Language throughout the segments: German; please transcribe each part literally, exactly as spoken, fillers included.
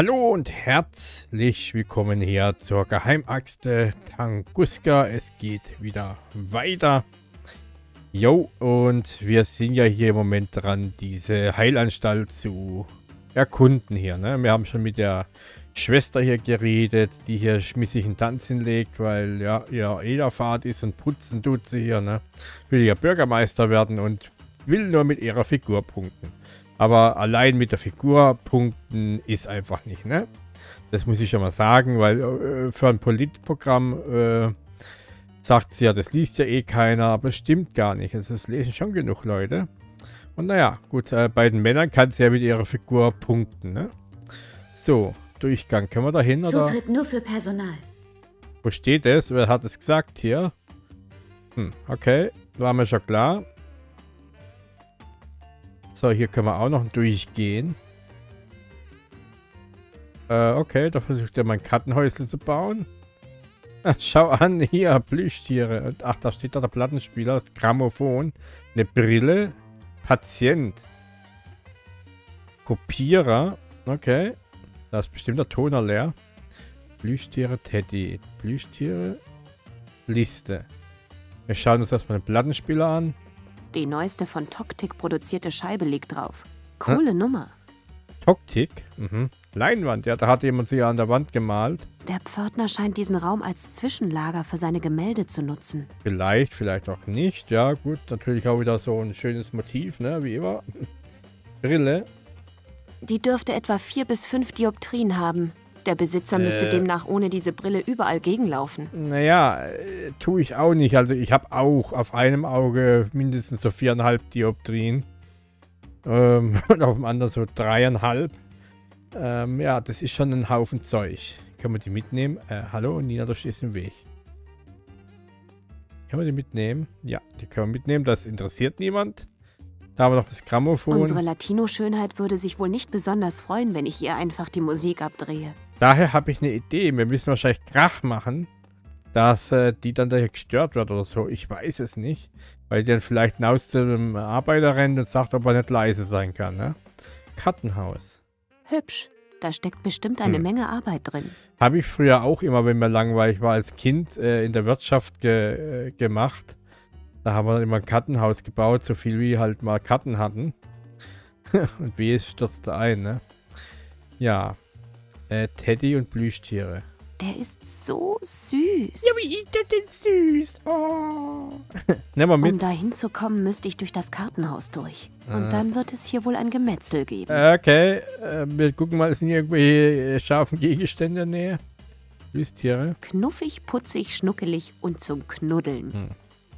Hallo und herzlich willkommen hier zur Geheimaxt Tunguska. Es geht wieder weiter. Jo, und wir sind ja hier im Moment dran, diese Heilanstalt zu erkunden hier. Ne? Wir haben schon mit der Schwester hier geredet, die hier schmissigen Tanz hinlegt, weil ja ihr Ederfahrt ist und putzen tut sie hier. Ne? Will ja Bürgermeister werden und will nur mit ihrer Figur punkten. Aber allein mit der Figur punkten ist einfach nicht, ne? Das muss ich schon mal sagen, weil äh, für ein Politprogramm äh, sagt sie ja, das liest ja eh keiner, aber es stimmt gar nicht. Also das lesen schon genug Leute. Und naja, gut, äh, bei den Männern kann sie ja mit ihrer Figur punkten, ne? So, Durchgang. Können wir da hin, oder? Zutritt nur für Personal. Wo steht es? Wer hat es gesagt hier? Hm, okay, war mir schon klar. So, hier können wir auch noch durchgehen. Äh, okay, da versucht er mein Kartenhäusl zu bauen. Ach, schau an, hier, Plüschtiere. Und, ach, da steht da der Plattenspieler, das Grammophon, eine Brille, Patient, Kopierer, okay. Da ist bestimmt der Toner leer. Plüschtiere, Teddy, Plüschtiere, Liste. Wir schauen uns erstmal den Plattenspieler an. Die neueste von Toktik produzierte Scheibe liegt drauf. Coole Hä? Nummer. Toktik? Mhm. Leinwand, ja, da hat jemand sie ja an der Wand gemalt. Der Pförtner scheint diesen Raum als Zwischenlager für seine Gemälde zu nutzen. Vielleicht, vielleicht auch nicht. Ja, gut, natürlich auch wieder so ein schönes Motiv, ne, wie immer. Brille. Die dürfte etwa vier bis fünf Dioptrien haben. Der Besitzer äh, müsste demnach ohne diese Brille überall gegenlaufen. Naja, äh, tue ich auch nicht. Also ich habe auch auf einem Auge mindestens so viereinhalb Dioptrien. Ähm, und auf dem anderen so dreieinhalb. Ähm, ja, das ist schon ein Haufen Zeug. Können wir die mitnehmen? Äh, hallo, Nina, du stehst im Weg. Können wir die mitnehmen? Ja, die können wir mitnehmen. Das interessiert niemand. Da haben wir noch das Grammophon. Unsere Latino-Schönheit würde sich wohl nicht besonders freuen, wenn ich ihr einfach die Musik abdrehe. Daher habe ich eine Idee. Wir müssen wahrscheinlich Krach machen, dass äh, die dann daher gestört wird oder so. Ich weiß es nicht. Weil die dann vielleicht hinaus zu einem Arbeiter rennt und sagt, ob er nicht leise sein kann. Ne? Kartenhaus. Hübsch. Da steckt bestimmt eine hm. Menge Arbeit drin. Habe ich früher auch immer, wenn mir langweilig war, als Kind äh, in der Wirtschaft ge äh, gemacht. Da haben wir immer ein Kartenhaus gebaut, so viel wie halt mal Karten hatten. Und wie es stürzte ein, ne? Ja. Äh, Teddy und Plüschtiere. Der ist so süß. Ja, wie ist der denn süß? Oh. Nimm mal mit. Um da hinzukommen, müsste ich durch das Kartenhaus durch. Und äh. dann wird es hier wohl ein Gemetzel geben. Okay, äh, wir gucken mal, sind hier irgendwelche äh, scharfen Gegenstände in der Nähe? Plüschtiere. Knuffig, putzig, schnuckelig und zum Knuddeln. Hm.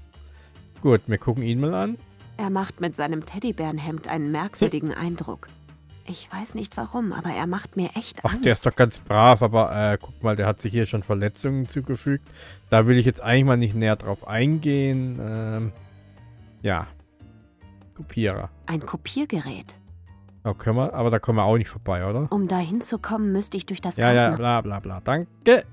Gut, wir gucken ihn mal an. Er macht mit seinem Teddybärenhemd einen merkwürdigen hm. Eindruck. Ich weiß nicht warum, aber er macht mir echt Ach, Angst. der ist doch ganz brav, aber äh, guck mal, der hat sich hier schon Verletzungen zugefügt. Da will ich jetzt eigentlich mal nicht näher drauf eingehen. Ähm, ja. Kopierer. Ein Kopiergerät. Oh, können wir, aber da kommen wir auch nicht vorbei, oder? Um da hinzukommen, müsste ich durch das Ja, ja, bla bla bla. Danke.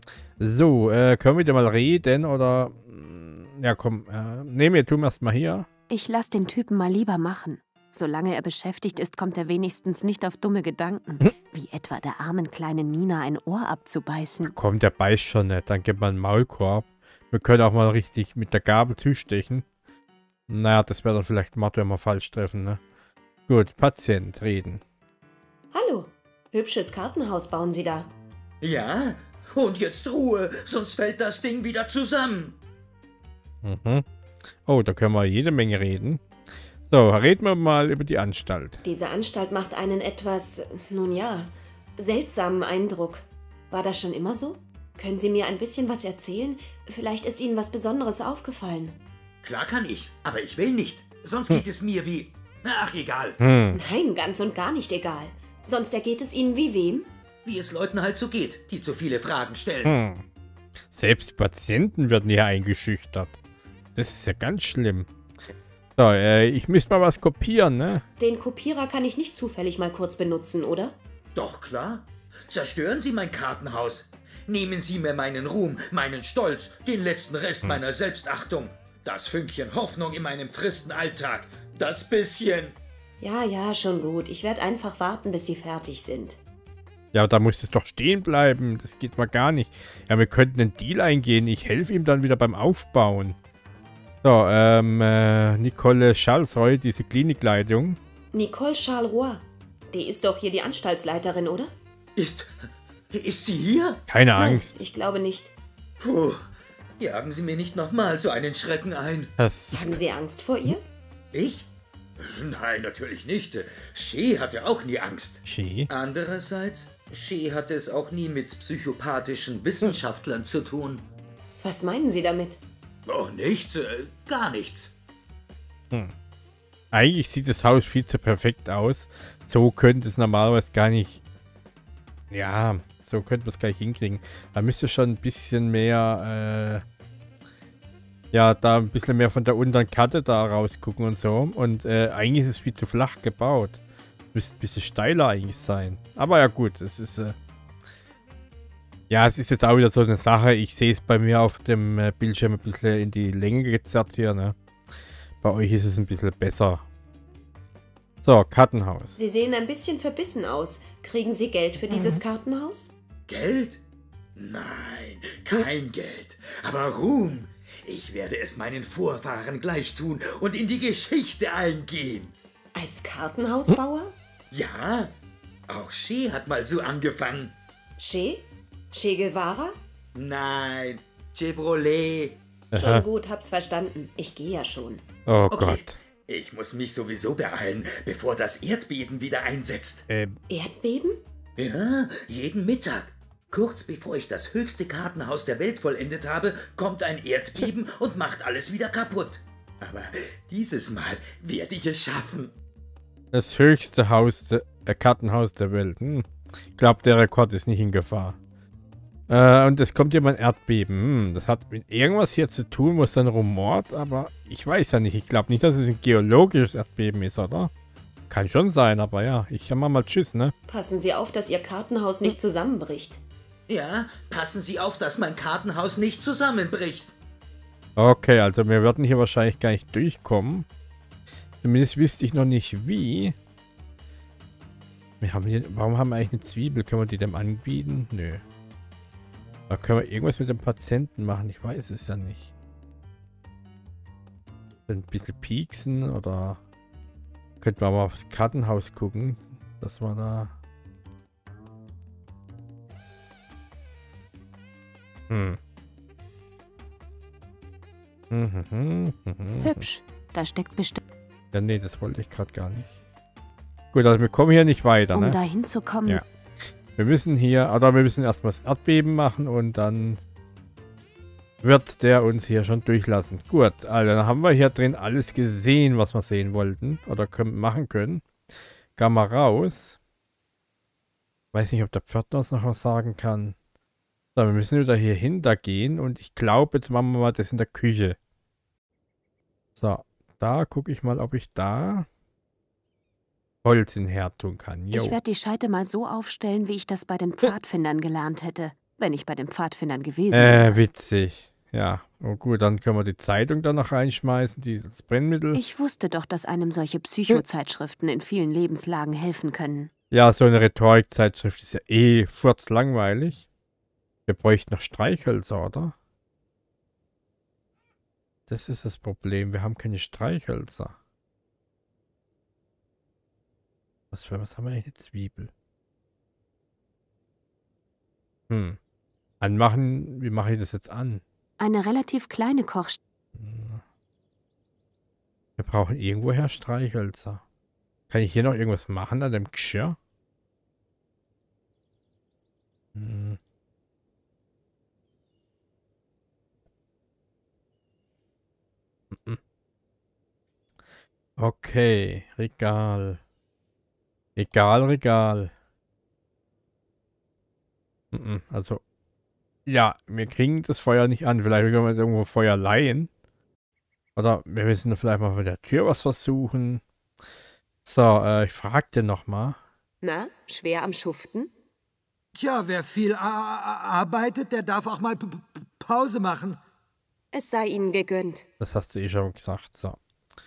So, äh, können wir dir mal reden oder... Ja, komm, äh, nehmen wir, tun wir erst mal hier. Ich lass den Typen mal lieber machen. Solange er beschäftigt ist, kommt er wenigstens nicht auf dumme Gedanken. Hm? Wie etwa der armen kleinen Nina ein Ohr abzubeißen. Komm, der beißt schon nicht. Dann gibt man einen Maulkorb. Wir können auch mal richtig mit der Gabel zustechen. Naja, das wäre dann vielleicht Motto, wenn wir falsch treffen, ne? Gut, Patient, reden. Hallo, hübsches Kartenhaus bauen Sie da. Ja, und jetzt Ruhe, sonst fällt das Ding wieder zusammen. Mhm. Oh, da können wir jede Menge reden. So, reden wir mal über die Anstalt. Diese Anstalt macht einen etwas, nun ja, seltsamen Eindruck. War das schon immer so? Können Sie mir ein bisschen was erzählen? Vielleicht ist Ihnen was Besonderes aufgefallen. Klar kann ich, aber ich will nicht. Sonst hm. geht es mir wie... Ach, egal. Hm. Nein, ganz und gar nicht egal. Sonst ergeht es Ihnen wie wem? Wie es Leuten halt so geht, die zu viele Fragen stellen. Hm. Selbst Patienten werden hier eingeschüchtert. Das ist ja ganz schlimm. So, äh, ich müsste mal was kopieren, ne? Den Kopierer kann ich nicht zufällig mal kurz benutzen, oder? Doch, klar. Zerstören Sie mein Kartenhaus. Nehmen Sie mir meinen Ruhm, meinen Stolz, den letzten Rest hm. meiner Selbstachtung. Das Fünkchen Hoffnung in meinem tristen Alltag. Das bisschen... Ja, ja, schon gut. Ich werde einfach warten, bis Sie fertig sind. Ja, da muss es doch stehen bleiben. Das geht mal gar nicht. Ja, wir könnten einen Deal eingehen. Ich helfe ihm dann wieder beim Aufbauen. So, ähm, äh, Nicole Charlesroy, diese Klinikleitung. Nicole Charleroi. Die ist doch hier die Anstaltsleiterin, oder? Ist... ist sie hier? Keine Nein, Angst. ich glaube nicht. Puh, jagen Sie mir nicht nochmal so einen Schrecken ein. Das ist, Haben Sie Angst vor ihr? Ich? Nein, natürlich nicht. Shea hatte auch nie Angst. Shea? Andererseits, Shea hatte es auch nie mit psychopathischen Wissenschaftlern zu tun. Was meinen Sie damit? Oh, nichts, äh, gar nichts. Hm. Eigentlich sieht das Haus viel zu perfekt aus. So könnte es normalerweise gar nicht... Ja, so könnte man es gar nicht hinkriegen. Da müsste schon ein bisschen mehr... Äh, ja, da ein bisschen mehr von der unteren Kante da rausgucken und so. Und äh, eigentlich ist es viel zu flach gebaut. Müsste ein bisschen steiler eigentlich sein. Aber ja gut, es ist... Äh, ja, es ist jetzt auch wieder so eine Sache. Ich sehe es bei mir auf dem äh, Bildschirm ein bisschen in die Länge gezerrt hier, ne? Bei euch ist es ein bisschen besser. So, Kartenhaus. Sie sehen ein bisschen verbissen aus. Kriegen Sie Geld für dieses Kartenhaus? Geld? Nein, kein Geld. Aber Ruhm. Ich werde es meinen Vorfahren gleich tun und in die Geschichte eingehen. Als Kartenhausbauer? Ja, auch Shea hat mal so angefangen. Che? Che Guevara? Nein, Chevrolet. Schon gut, hab's verstanden. Ich gehe ja schon. Oh Okay, Gott. ich muss mich sowieso beeilen, bevor das Erdbeben wieder einsetzt. Ähm, Erdbeben? Ja, jeden Mittag. Kurz bevor ich das höchste Kartenhaus der Welt vollendet habe, kommt ein Erdbeben und macht alles wieder kaputt. Aber dieses Mal werde ich es schaffen. das höchste Haus, de, äh, Kartenhaus der Welt. Hm. Ich glaube, der Rekord ist nicht in Gefahr. Äh, und es kommt hier mal ein Erdbeben. Hm, das hat mit irgendwas hier zu tun, wo es dann rumort, aber ich weiß ja nicht. Ich glaube nicht, dass es ein geologisches Erdbeben ist, oder? Kann schon sein, aber ja. Ich mach mal Tschüss, ne? Passen Sie auf, dass Ihr Kartenhaus nicht zusammenbricht. Ja, passen Sie auf, dass mein Kartenhaus nicht zusammenbricht. Okay, also wir werden hier wahrscheinlich gar nicht durchkommen. Zumindest wüsste ich noch nicht wie. Wir haben hier, warum haben wir eigentlich eine Zwiebel? Können wir die dem anbieten? Nö. Da können wir irgendwas mit dem Patienten machen. Ich weiß es ja nicht. Ein bisschen pieksen oder könnten wir mal aufs Kartenhaus gucken, dass wir da... Hm. Mhm, mhm, mhm. Hübsch. Da steckt bestimmt... Ja, nee, das wollte ich gerade gar nicht. Gut, also wir kommen hier nicht weiter, Um ne? da hinzukommen... Ja. Wir müssen hier, oder wir müssen erstmal das Erdbeben machen und dann wird der uns hier schon durchlassen. Gut, also dann haben wir hier drin alles gesehen, was wir sehen wollten oder können, machen können. Gehen wir raus. Weiß nicht, ob der Pförtner uns noch was sagen kann. So, wir müssen wieder hier hinter gehen und ich glaube, jetzt machen wir mal das in der Küche. So, da gucke ich mal, ob ich da Holz in den Herd tun kann. Jo. Ich werde die Scheite mal so aufstellen, wie ich das bei den Pfadfindern gelernt hätte. Wenn ich bei den Pfadfindern gewesen wäre. Äh, witzig. Ja, oh gut, dann können wir die Zeitung da noch reinschmeißen, dieses Brennmittel. Ich wusste doch, dass einem solche Psychozeitschriften in vielen Lebenslagen helfen können. Ja, so eine Rhetorikzeitschrift ist ja eh furzlangweilig. Wir bräuchten noch Streichhölzer, oder? Das ist das Problem, wir haben keine Streichhölzer. Was für was haben wir eigentlich? Eine Zwiebel. Hm. Anmachen, wie mache ich das jetzt an? Eine relativ kleine Kochst... Wir brauchen irgendwoher Streichhölzer. Kann ich hier noch irgendwas machen an dem Geschirr? Hm. Okay, Regal. Egal, Regal. Also, ja, wir kriegen das Feuer nicht an. Vielleicht können wir irgendwo Feuer leihen. Oder wir müssen vielleicht mal mit der Tür was versuchen. So, äh, ich fragte noch mal. Na, schwer am Schuften? Tja, wer viel arbeitet, der darf auch mal P -P Pause machen. Es sei Ihnen gegönnt. Das hast du eh schon gesagt. So.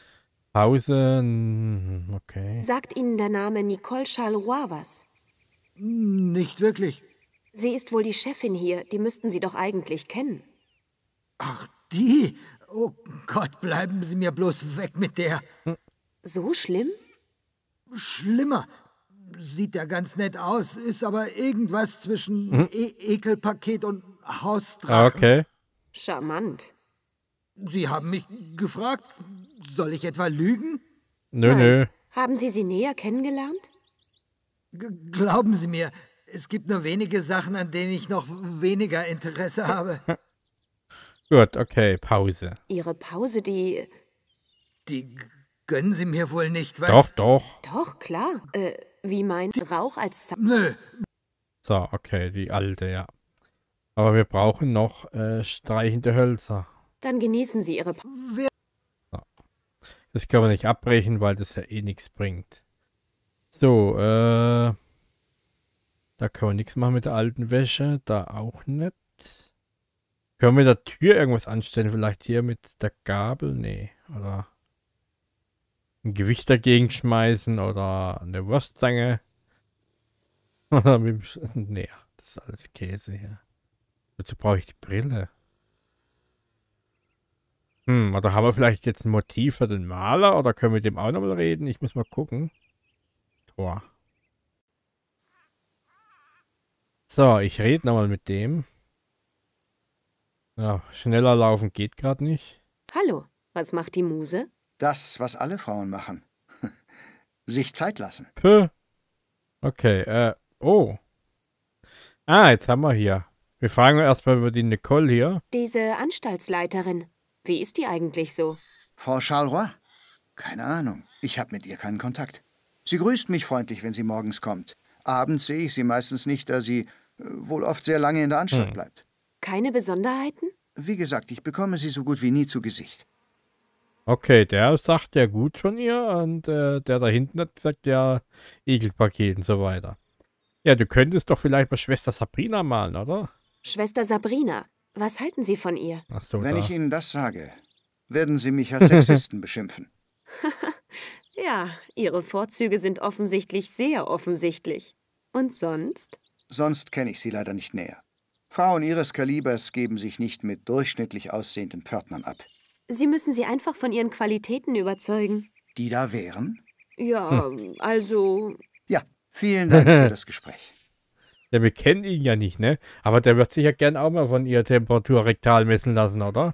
Pause. Okay. Sagt Ihnen der Name Nicole Charleroi was? Nicht wirklich. Sie ist wohl die Chefin hier. Die müssten Sie doch eigentlich kennen. Ach, die? Oh Gott, bleiben Sie mir bloß weg mit der. So schlimm? Schlimmer. Sieht ja ganz nett aus, ist aber irgendwas zwischen hm? e Ekelpaket und Hausdrachen. Okay. Charmant. Sie haben mich gefragt, soll ich etwa lügen? Nö, Nein. nö. Haben Sie sie näher kennengelernt? G glauben Sie mir, es gibt nur wenige Sachen, an denen ich noch weniger Interesse habe. Gut, okay, Pause. Ihre Pause, die... Die gönnen Sie mir wohl nicht, was? Doch, doch. Doch, klar. Äh, wie meint Rauch als... Z Nö. So, okay, die alte, ja. Aber wir brauchen noch äh, streichende Hölzer. Dann genießen Sie Ihre... Pa So. Das können wir nicht abbrechen, weil das ja eh nichts bringt. So, äh... da können wir nichts machen mit der alten Wäsche. Da auch nicht. Können wir der Tür irgendwas anstellen? Vielleicht hier mit der Gabel? Nee. Oder ein Gewicht dagegen schmeißen oder eine Wurstzange. Oder mit dem Sch nee, das ist alles Käse hier. Wozu brauche ich die Brille? Hm, oder haben wir vielleicht jetzt ein Motiv für den Maler? Oder können wir mit dem auch nochmal reden? Ich muss mal gucken. Tor. So, ich rede nochmal mit dem. Ja, schneller laufen geht gerade nicht. Hallo, was macht die Muse? Das, was alle Frauen machen. Sich Zeit lassen. Puh. Okay, äh, oh. Ah, jetzt haben wir hier. Wir fragen erstmal über die Nicole hier. Diese Anstaltsleiterin. Wie ist die eigentlich so? Frau Charleroi? Keine Ahnung. Ich habe mit ihr keinen Kontakt. Sie grüßt mich freundlich, wenn sie morgens kommt. Abends sehe ich sie meistens nicht, da sie äh, wohl oft sehr lange in der Anstalt Hm. bleibt. Keine Besonderheiten? Wie gesagt, ich bekomme sie so gut wie nie zu Gesicht. Okay, der sagt ja gut von ihr und äh, der da hinten hat gesagt ja Ekelpaket und so weiter. Ja, du könntest doch vielleicht mal Schwester Sabrina malen, oder? Schwester Sabrina, was halten Sie von ihr? Ach so, Wenn da. ich Ihnen das sage, werden Sie mich als Sexisten beschimpfen. Ja, Ihre Vorzüge sind offensichtlich sehr offensichtlich. Und sonst? Sonst kenne ich sie leider nicht näher. Frauen ihres Kalibers geben sich nicht mit durchschnittlich aussehenden Pförtnern ab. Sie müssen sie einfach von ihren Qualitäten überzeugen. Die da wären? Ja, also... Ja, vielen Dank für das Gespräch. Ja, wir kennen ihn ja nicht, ne? Aber der wird sich ja gern auch mal von ihrer Temperatur rektal messen lassen, oder?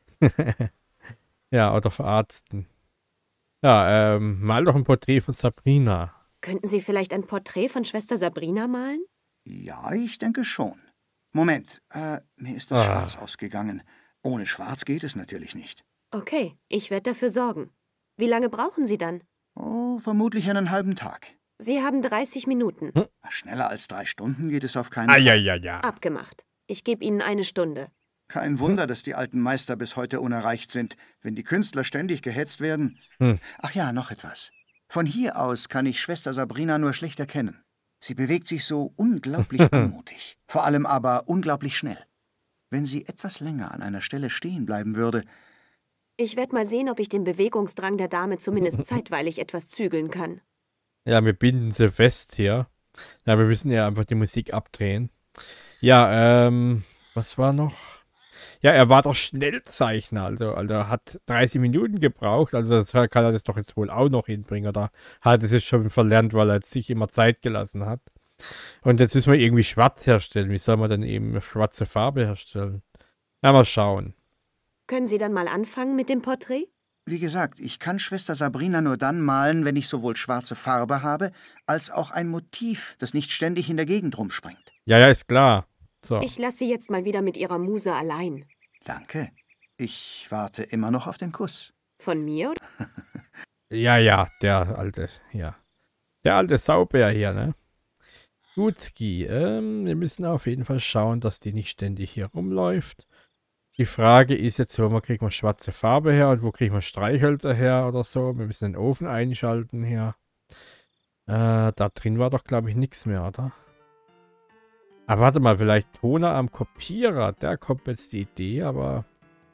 Ja, oder verarzten. Ja, ähm, mal doch ein Porträt von Sabrina. Könnten Sie vielleicht ein Porträt von Schwester Sabrina malen? Ja, ich denke schon. Moment, äh, mir ist das Ah. Schwarz ausgegangen. Ohne Schwarz geht es natürlich nicht. Okay, ich werde dafür sorgen. Wie lange brauchen Sie dann? Oh, vermutlich einen halben Tag. Sie haben dreißig Minuten. Schneller als drei Stunden geht es auf keinen Ah, Fall. ja, ja, ja. Abgemacht. Ich gebe Ihnen eine Stunde. Kein Wunder, dass die alten Meister bis heute unerreicht sind, wenn die Künstler ständig gehetzt werden. Hm. Ach ja, noch etwas. Von hier aus kann ich Schwester Sabrina nur schlecht erkennen. Sie bewegt sich so unglaublich anmutig, vor allem aber unglaublich schnell. Wenn sie etwas länger an einer Stelle stehen bleiben würde, Ich werde mal sehen, ob ich den Bewegungsdrang der Dame zumindest zeitweilig etwas zügeln kann. Ja, wir binden sie fest hier. Ja, wir müssen ja einfach die Musik abdrehen. Ja, ähm, was war noch? Ja, er war doch Schnellzeichner, also, also er hat dreißig Minuten gebraucht, also das kann er das doch jetzt wohl auch noch hinbringen, oder hat es jetzt schon verlernt, weil er jetzt sich immer Zeit gelassen hat. Und jetzt müssen wir irgendwie schwarz herstellen. Wie soll man denn eben schwarze Farbe herstellen? Na, mal schauen. Können Sie dann mal anfangen mit dem Porträt? wie gesagt, ich kann Schwester Sabrina nur dann malen, wenn ich sowohl schwarze Farbe habe, als auch ein Motiv, das nicht ständig in der Gegend rumspringt. Ja, ja, ist klar. So. Ich lasse Sie jetzt mal wieder mit Ihrer Muse allein. Danke. Ich warte immer noch auf den Kuss. Von mir? Ja, ja, der alte, ja. Der alte Saubär hier, ne? Gut, Ski. Ähm, wir müssen auf jeden Fall schauen, dass die nicht ständig hier rumläuft. Die Frage ist jetzt, wo man kriegt man schwarze Farbe her und wo kriegt man Streichhölzer her oder so. Wir müssen den Ofen einschalten hier. Äh, da drin war doch, glaube ich, nichts mehr, oder? Aber warte mal, vielleicht Toner am Kopierer. Der kommt jetzt die Idee, aber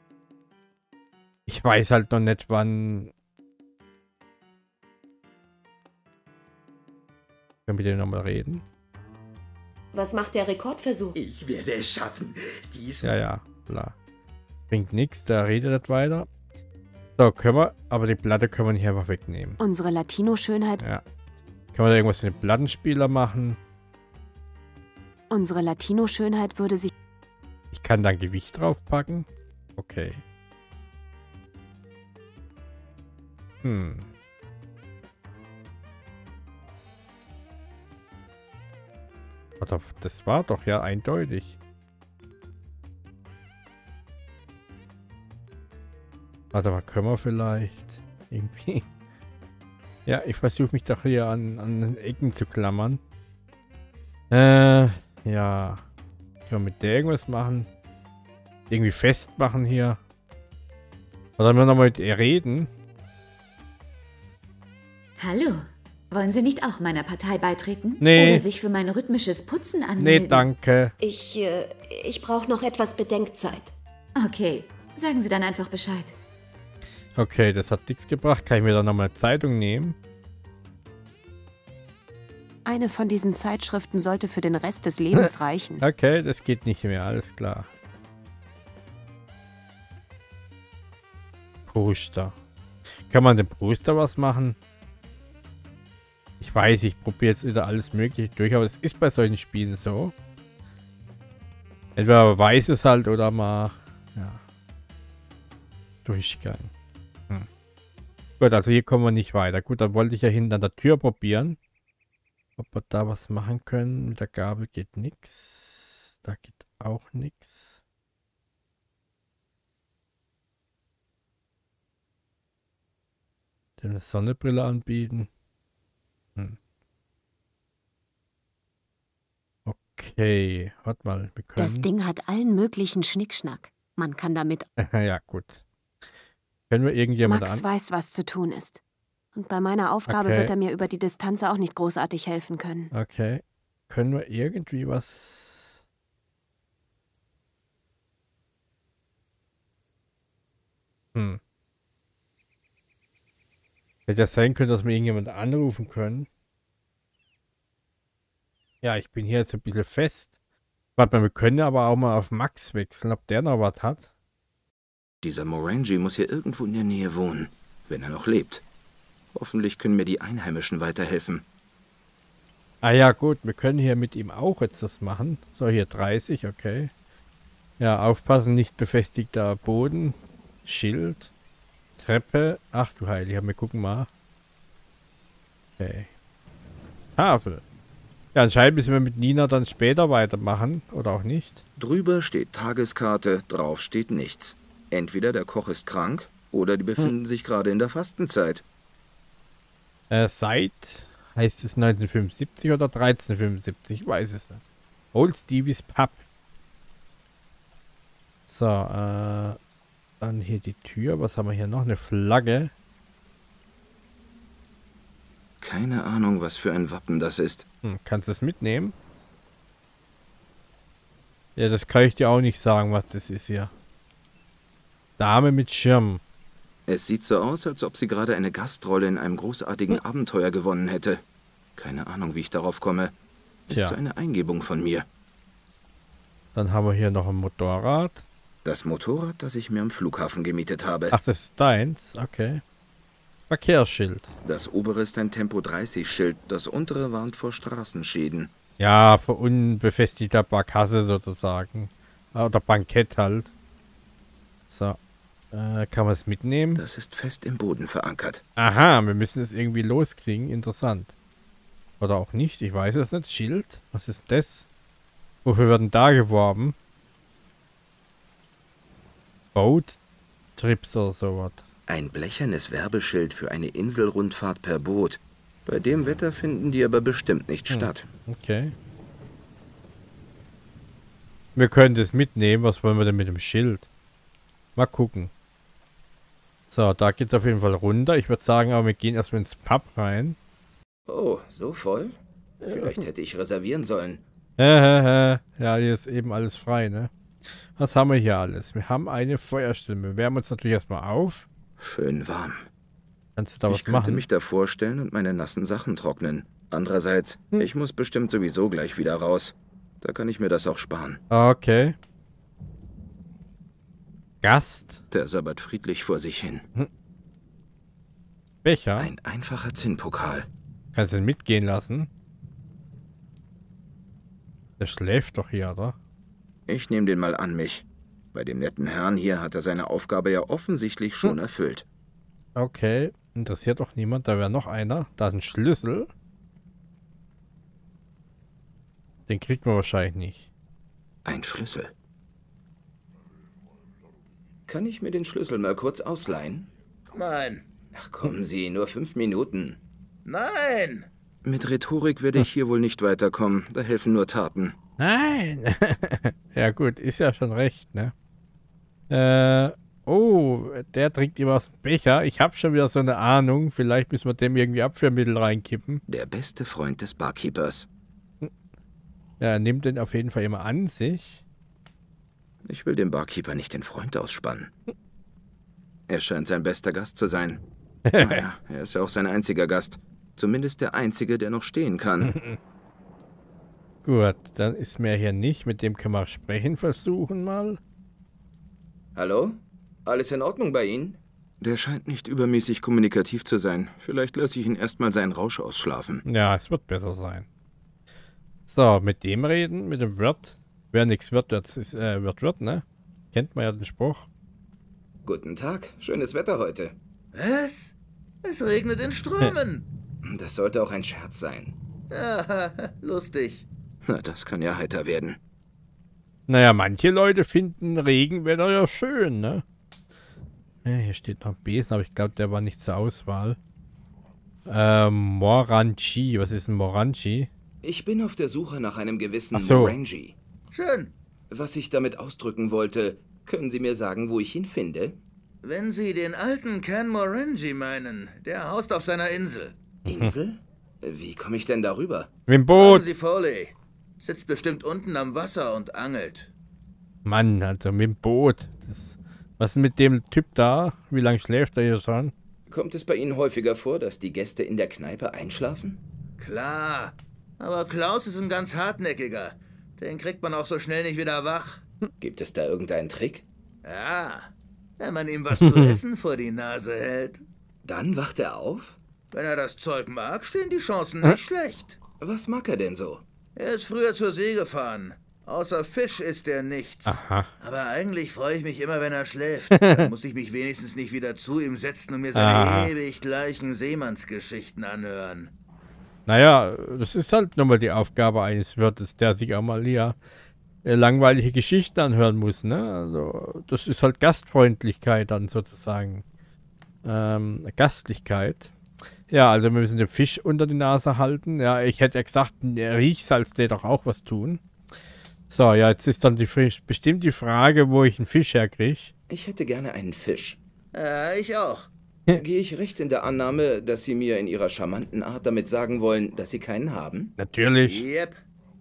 ich weiß halt noch nicht, wann... Können wir mit dem nochmal reden? Was macht der Rekordversuch? Ich werde es schaffen. Dies Ja, ja, bla. Bringt nichts, da redet nicht weiter. So, können wir, aber die Platte können wir nicht einfach wegnehmen. Unsere Latino-Schönheit. Ja. Können wir da irgendwas mit dem Plattenspieler machen? Unsere Latino-Schönheit würde sich. Ich kann da ein Gewicht draufpacken. Okay. Hm. Warte, das war doch ja eindeutig. Warte mal, können wir vielleicht irgendwie... Ja, ich versuche mich doch hier an, an den Ecken zu klammern. Äh, ja. Können wir mit der irgendwas machen? Irgendwie festmachen hier. Oder wir nochmal mit ihr reden? Hallo. Wollen Sie nicht auch meiner Partei beitreten? Nee. Oder sich für mein rhythmisches Putzen anmelden? Nee, danke. Ich, äh, ich brauche noch etwas Bedenkzeit. Okay. Sagen Sie dann einfach Bescheid. Okay, das hat nichts gebracht. Kann ich mir da nochmal eine Zeitung nehmen? Eine von diesen Zeitschriften sollte für den Rest des Lebens reichen. Okay, das geht nicht mehr. Alles klar. Poster. Kann man dem Poster was machen? Ich weiß, ich probiere jetzt wieder alles Mögliche durch, aber es ist bei solchen Spielen so. Entweder man weiß es halt oder mal ja, Durchgang. Hm. Gut, also hier kommen wir nicht weiter. Gut, dann wollte ich ja hinten an der Tür probieren. Ob wir da was machen können. Mit der Gabel geht nichts. Da geht auch nichts. Dem eine Sonnenbrille anbieten. Hm. Okay, warte mal. Wir können... Das Ding hat allen möglichen Schnickschnack. Man kann damit. Ja, gut. Können wir irgendjemand Max an... weiß, was zu tun ist. Und bei meiner Aufgabe Okay. wird er mir über die Distanz auch nicht großartig helfen können. Okay. Können wir irgendwie was... Hm. Hätte ja sein können, dass wir irgendjemand anrufen können. Ja, ich bin hier jetzt ein bisschen fest. Warte mal, wir können aber auch mal auf Max wechseln, ob der noch was hat. Dieser Morangi muss hier irgendwo in der Nähe wohnen, wenn er noch lebt. Hoffentlich können mir die Einheimischen weiterhelfen. Ah ja, gut, wir können hier mit ihm auch jetzt das machen. So, hier dreißig, okay. Ja, aufpassen, nicht befestigter Boden. Schild. Treppe. Ach du Heiliger, wir gucken mal. Okay. Tafel. Ja, anscheinend müssen wir mit Nina dann später weitermachen. Oder auch nicht. Drüber steht Tageskarte, drauf steht nichts. Entweder der Koch ist krank oder die befinden sich gerade in der Fastenzeit. Äh, seit, heißt es neunzehnhundertfünfundsiebzig oder dreizehnhundertfünfundsiebzig? Ich weiß es nicht. Old Stevie's Pub. So, äh, dann hier die Tür. Was haben wir hier noch? Eine Flagge. Keine Ahnung, was für ein Wappen das ist. Hm, kannst du es mitnehmen? Ja, das kann ich dir auch nicht sagen, was das ist hier. Dame mit Schirm. Es sieht so aus, als ob sie gerade eine Gastrolle in einem großartigen Abenteuer gewonnen hätte. Keine Ahnung, wie ich darauf komme. Ist Tja. so eine Eingebung von mir. Dann haben wir hier noch ein Motorrad. Das Motorrad, das ich mir am Flughafen gemietet habe. Ach, das ist deins. Okay. Verkehrsschild. Das obere ist ein Tempo dreißig Schild, das untere warnt vor Straßenschäden. Ja, für unbefestigter Barkasse sozusagen. Oder Bankett halt. So. Äh, kann man es mitnehmen? Das ist fest im Boden verankert. Aha, wir müssen es irgendwie loskriegen. Interessant. Oder auch nicht, ich weiß es nicht. Schild? Was ist das? Wofür werden da geworben? Boat-Trips oder sowas. Ein blechernes Werbeschild für eine Inselrundfahrt per Boot. Bei dem Wetter finden die aber bestimmt nicht Hm. statt. Okay. Wir können das mitnehmen. Was wollen wir denn mit dem Schild? Mal gucken. So, da geht's auf jeden Fall runter. Ich würde sagen, aber wir gehen erstmal ins Pub rein. Oh, so voll? Vielleicht hätte ich reservieren sollen. Ja, hier ist eben alles frei, ne? Was haben wir hier alles? Wir haben eine Feuerstelle. Wir wärmen uns natürlich erstmal auf. Schön warm. Kannst du da was Ich könnte machen? mich da vorstellen und meine nassen Sachen trocknen. Andererseits, Hm. ich muss bestimmt sowieso gleich wieder raus. Da kann ich mir das auch sparen. Okay. Gast. Der sabbert friedlich vor sich hin. Becher. Ein einfacher Zinnpokal. Kannst du ihn mitgehen lassen? Der schläft doch hier, oder? Ich nehme den mal an mich. Bei dem netten Herrn hier hat er seine Aufgabe ja offensichtlich schon hm. erfüllt. Okay, interessiert doch niemand. Da wäre noch einer. Da ist ein Schlüssel. Den kriegt man wahrscheinlich nicht. Ein Schlüssel. Kann ich mir den Schlüssel mal kurz ausleihen? Nein. Ach kommen Sie, nur fünf Minuten. Nein. Mit Rhetorik werde ich hier wohl nicht weiterkommen. Da helfen nur Taten. Nein. Ja gut, ist ja schon recht, ne? Äh, oh, der trinkt immer aus dem Becher. Ich habe schon wieder so eine Ahnung. Vielleicht müssen wir dem irgendwie Abführmittel reinkippen. Der beste Freund des Barkeepers. Ja, er nimmt den auf jeden Fall immer an sich. Ich will dem Barkeeper nicht den Freund ausspannen. Er scheint sein bester Gast zu sein. Naja, er ist ja auch sein einziger Gast. Zumindest der einzige, der noch stehen kann. Gut, dann ist mehr hier nicht. Mit dem können wir sprechen versuchen mal. Hallo? Alles in Ordnung bei Ihnen? Der scheint nicht übermäßig kommunikativ zu sein. Vielleicht lasse ich ihn erstmal seinen Rausch ausschlafen. Ja, es wird besser sein. So, mit dem reden, mit dem Wirt. Wer nichts wird, wird, ist, äh, wird, wird, ne? Kennt man ja den Spruch. Guten Tag, schönes Wetter heute. Was? Es regnet in Strömen. Das sollte auch ein Scherz sein. Ja, lustig. Na, das kann ja heiter werden. Naja, manche Leute finden Regenwetter ja schön, ne? Ja, hier steht noch ein Besen, aber ich glaube, der war nicht zur Auswahl. Ähm, Moranchi. Was ist ein Moranchi? Ich bin auf der Suche nach einem gewissen Ach so. Morangi. Schön. Was ich damit ausdrücken wollte, können Sie mir sagen, wo ich ihn finde? Wenn Sie den alten Ken Morangi meinen, der haust auf seiner Insel. Insel? Wie komme ich denn darüber? Mit dem Boot. Fragen Sie Foley. Sitzt bestimmt unten am Wasser und angelt. Mann, also mit dem Boot. Das, was ist mit dem Typ da? Wie lange schläft er hier schon? Kommt es bei Ihnen häufiger vor, dass die Gäste in der Kneipe einschlafen? Klar. Aber Klaus ist ein ganz hartnäckiger. Den kriegt man auch so schnell nicht wieder wach. Gibt es da irgendeinen Trick? Ja, wenn man ihm was zu essen vor die Nase hält. Dann wacht er auf? Wenn er das Zeug mag, stehen die Chancen nicht schlecht. Was mag er denn so? Er ist früher zur See gefahren. Außer Fisch isst er nichts. Aha. Aber eigentlich freue ich mich immer, wenn er schläft. Dann muss ich mich wenigstens nicht wieder zu ihm setzen und mir seine Aha. ewig gleichen Seemannsgeschichten anhören. Naja, das ist halt nochmal die Aufgabe eines Wirtes, der sich auch mal hier äh, langweilige Geschichten anhören muss, ne? Also, das ist halt Gastfreundlichkeit dann sozusagen. Ähm, Gastlichkeit. Ja, also wir müssen den Fisch unter die Nase halten. Ja, ich hätte ja gesagt, der Riechsalz täte doch auch was tun. So, ja, jetzt ist dann die Fisch, bestimmt die Frage, wo ich einen Fisch herkriege. Ich hätte gerne einen Fisch. Ja, ich auch. Gehe ich recht in der Annahme, dass Sie mir in Ihrer charmanten Art damit sagen wollen, dass Sie keinen haben? Natürlich. Yep.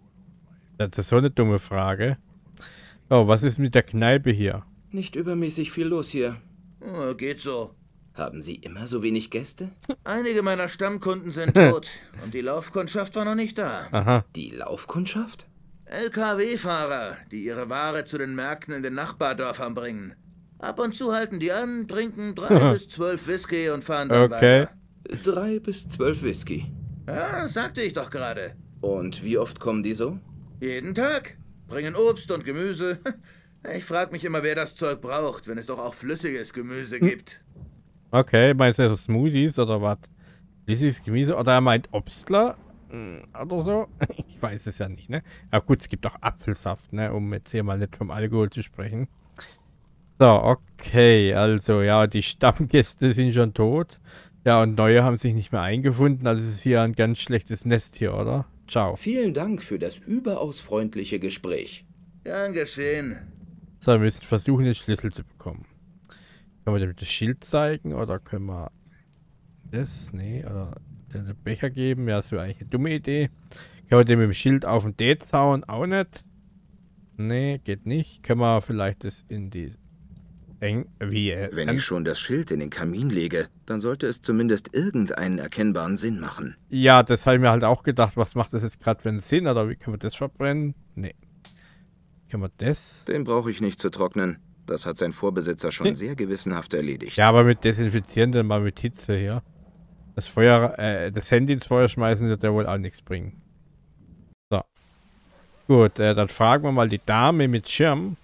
Das ist so eine dumme Frage. Oh, was ist mit der Kneipe hier? Nicht übermäßig viel los hier. Oh, geht so. Haben Sie immer so wenig Gäste? Einige meiner Stammkunden sind tot und die Laufkundschaft war noch nicht da. Aha. Die Laufkundschaft? L K W-Fahrer, die ihre Ware zu den Märkten in den Nachbardörfern bringen. Ab und zu halten die an, trinken drei bis zwölf Whisky und fahren dann Okay. weiter. Drei bis zwölf Whisky. Ja, sagte ich doch gerade. Und wie oft kommen die so? Jeden Tag. Bringen Obst und Gemüse. Ich frage mich immer, wer das Zeug braucht, wenn es doch auch flüssiges Gemüse gibt. Okay, meinst du das Smoothies oder was? Flüssiges Gemüse oder er meint Obstler oder so? Ich weiß es ja nicht, ne? Aber gut, es gibt auch Apfelsaft, ne? Um jetzt hier mal nicht vom Alkohol zu sprechen. So, okay, also ja, die Stammgäste sind schon tot. Ja, und neue haben sich nicht mehr eingefunden. Also es ist hier ein ganz schlechtes Nest hier, oder? Ciao. Vielen Dank für das überaus freundliche Gespräch. Gern geschehen. So, wir müssen versuchen, den Schlüssel zu bekommen. Können wir dem das Schild zeigen oder können wir das? Nee, oder den Becher geben? Ja, das wäre eigentlich eine dumme Idee. Können wir den mit dem Schild auf den Date hauen? Auch nicht. Nee, geht nicht. Können wir vielleicht das in die Eng wie, äh, Wenn ich schon das Schild in den Kamin lege, dann sollte es zumindest irgendeinen erkennbaren Sinn machen. Ja, das habe ich mir halt auch gedacht. Was macht das jetzt gerade für einen Sinn? Oder wie kann man das verbrennen? Nee. Kann man das? Den brauche ich nicht zu trocknen. Das hat sein Vorbesitzer schon Nee. sehr gewissenhaft erledigt. Ja, aber mit Desinfizieren dann mal mit Hitze hier. Das Feuer, äh, das Handy ins Feuer schmeißen wird ja wohl auch nichts bringen. So. Gut, äh, dann fragen wir mal die Dame mit Schirm.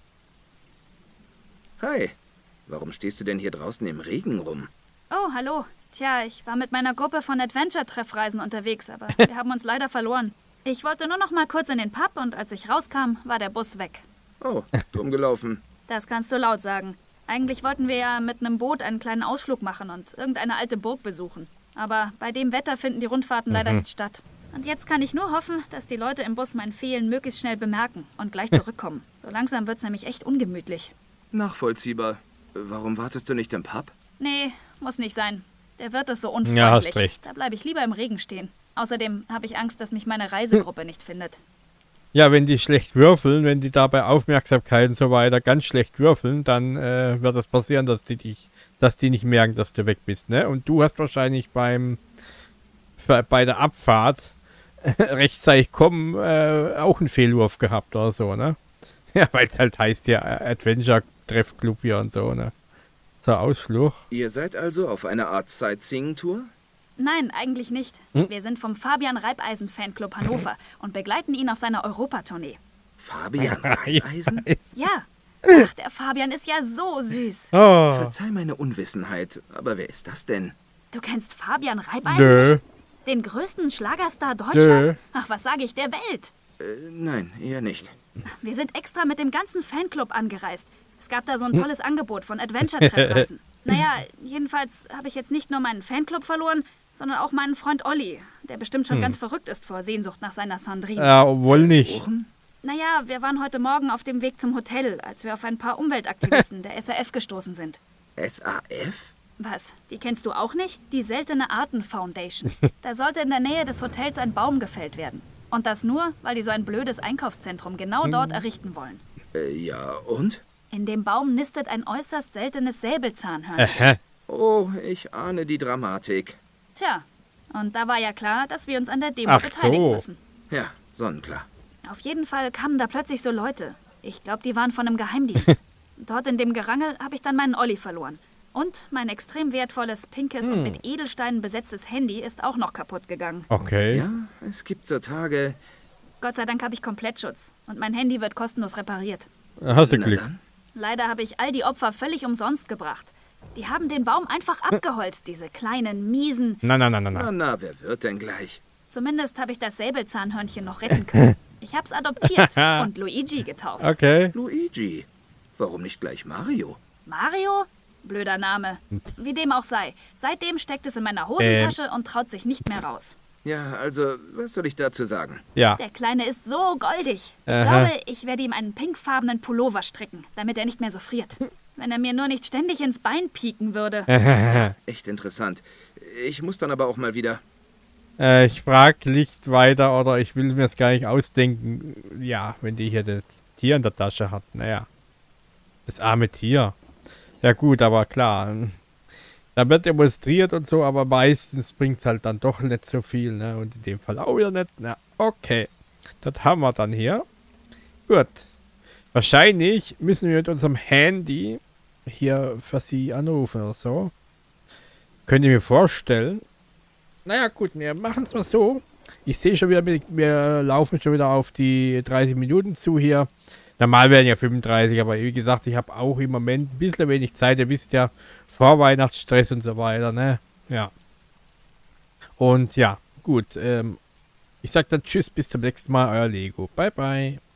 Hi, warum stehst du denn hier draußen im Regen rum? Oh, hallo. Tja, ich war mit meiner Gruppe von Adventure-Treffreisen unterwegs, aber wir haben uns leider verloren. Ich wollte nur noch mal kurz in den Pub und als ich rauskam, war der Bus weg. Oh, dumm gelaufen. Das kannst du laut sagen. Eigentlich wollten wir ja mit einem Boot einen kleinen Ausflug machen und irgendeine alte Burg besuchen. Aber bei dem Wetter finden die Rundfahrten leider Mhm. nicht statt. Und jetzt kann ich nur hoffen, dass die Leute im Bus mein Fehlen möglichst schnell bemerken und gleich zurückkommen. So langsam wird's nämlich echt ungemütlich. Nachvollziehbar. Warum wartest du nicht im Pub? Nee, muss nicht sein. Der Wirt ist so Ja, unfreundlich. hast recht. Da bleibe ich lieber im Regen stehen. Außerdem habe ich Angst, dass mich meine Reisegruppe nicht findet. Ja, wenn die schlecht würfeln, wenn die da bei Aufmerksamkeit und so weiter ganz schlecht würfeln, dann äh, wird das passieren, dass die dich, dass die nicht merken, dass du weg bist, ne? Und du hast wahrscheinlich beim bei der Abfahrt rechtzeitig kommen äh, auch einen Fehlwurf gehabt oder so, ne? Ja, weil es halt heißt ja Adventure-Treffclub hier und so, ne? So Ausflug. Ihr seid also auf einer Art Sightseeing-Tour? Nein, eigentlich nicht. Hm? Wir sind vom Fabian Reibeisen Fanclub Hannover und begleiten ihn auf seiner Europatournee. Fabian Reibeisen? Ja. Ach, der Fabian ist ja so süß. Oh. Verzeih meine Unwissenheit, aber wer ist das denn? Du kennst Fabian Reibeisen Nö. nicht? Den größten Schlagerstar Deutschlands? Nö. Ach, was sage ich, der Welt. Äh, nein, eher nicht. Wir sind extra mit dem ganzen Fanclub angereist. Es gab da so ein tolles Angebot von Adventure-Treffreisen. Naja, jedenfalls habe ich jetzt nicht nur meinen Fanclub verloren, sondern auch meinen Freund Olli, der bestimmt schon Hm. ganz verrückt ist vor Sehnsucht nach seiner Sandrine. Ja, obwohl nicht. Naja, wir waren heute Morgen auf dem Weg zum Hotel, als wir auf ein paar Umweltaktivisten der S A F gestoßen sind. S A F? Was? Die kennst du auch nicht? Die Seltene Arten Foundation. Da sollte in der Nähe des Hotels ein Baum gefällt werden. Und das nur, weil die so ein blödes Einkaufszentrum genau dort errichten wollen. Äh, ja, und? In dem Baum nistet ein äußerst seltenes Säbelzahnhörnchen. Aha. Oh, ich ahne die Dramatik. Tja, und da war ja klar, dass wir uns an der Demo Ach beteiligen so. müssen. Ja, sonnenklar. Auf jeden Fall kamen da plötzlich so Leute. Ich glaube, die waren von einem Geheimdienst. Dort in dem Gerangel habe ich dann meinen Olli verloren. Und mein extrem wertvolles, pinkes und Hm. mit Edelsteinen besetztes Handy ist auch noch kaputt gegangen. Okay. Ja, es gibt so Tage. Gott sei Dank habe ich Komplettschutz und mein Handy wird kostenlos repariert. Hast du Na Glück. dann. Leider habe ich all die Opfer völlig umsonst gebracht. Die haben den Baum einfach abgeholzt, diese kleinen, miesen. Na, na, na, na, Na, na. na, wer wird denn gleich? Zumindest habe ich das Säbelzahnhörnchen noch retten können. Ich habe es adoptiert und Luigi getauft. Okay. Luigi. Warum nicht gleich Mario? Mario? Blöder Name. Wie dem auch sei. Seitdem steckt es in meiner Hosentasche und traut sich nicht mehr raus. Ja, also, was soll ich dazu sagen? Ja. Der Kleine ist so goldig. Ich Aha. glaube, ich werde ihm einen pinkfarbenen Pullover stricken, damit er nicht mehr so friert. Wenn er mir nur nicht ständig ins Bein pieken würde. Echt interessant. Ich muss dann aber auch mal wieder. äh, ich frage nicht weiter oder ich will mir es gar nicht ausdenken. Ja, wenn die hier das Tier in der Tasche hat. Naja. Das arme Tier. Ja gut, aber klar. Da wird demonstriert und so, aber meistens bringt es halt dann doch nicht so viel, ne? Und in dem Fall auch wieder nicht. Na, okay. Das haben wir dann hier. Gut. Wahrscheinlich müssen wir mit unserem Handy hier für sie anrufen oder so. Könnt ihr mir vorstellen? Naja gut, wir machen es mal so. Ich sehe schon wieder, wir laufen schon wieder auf die dreißig Minuten zu hier. Normal wären ja fünfunddreißig, aber wie gesagt, ich habe auch im Moment ein bisschen wenig Zeit. Ihr wisst ja, Vorweihnachtsstress und so weiter, ne? Ja. Und ja, gut. Ähm, ich sag dann Tschüss, bis zum nächsten Mal, euer Lego. Bye, bye.